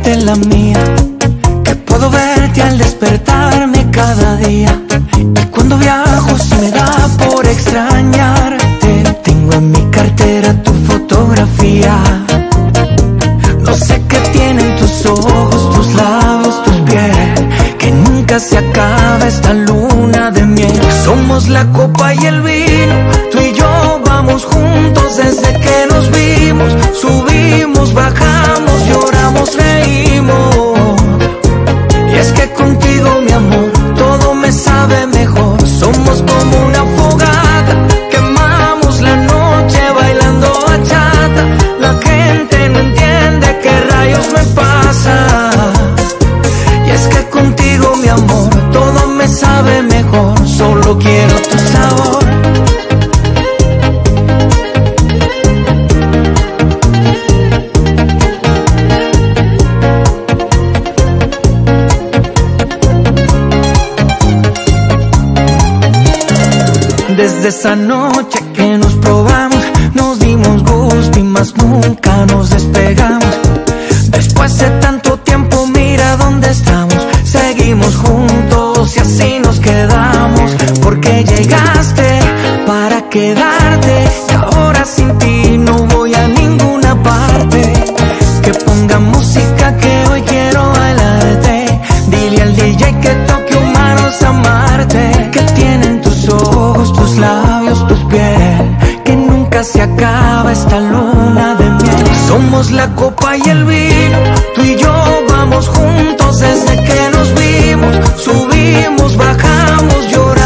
decirte la mía, que puedo verte al despertarme cada día. Y cuando viajo se me da por extrañarte. Tengo en mi cartera tu fotografía. No sé qué tienen tus ojos, tus labios, tu piel, que nunca se acaba esta luna de miel. Somos la copa y el vino, tú y yo vamos juntos desde que nos vimos. Subimos, bajamos, lloramos, reímos. Y es que contigo, mi amor, todo me sabe mejor. Somos como una fogata, quemamos la noche bailando bachata. La gente no entiende qué rayos me pasa. Y es que contigo, mi amor, todo me sabe mejor. Solo quiero tu sabor. Desde esa noche que nos probamos, nos dimos gusto y más nunca nos despegamos. Después de tanto tiempo, mira dónde estamos. Seguimos juntos y así nos quedamos. Porque llegaste para quedarte y ahora sin ti no voy a ninguna parte. Que ponga música que hoy quiero bailarte. Dile al DJ que toque humanos amarte. Que tienen tus ojos, tus labios, tu piel, que nunca se acaba esta luna de miel. Somos la copa y el vino, tú y yo vamos juntos desde que nos vimos. Subimos, bajamos, lloramos.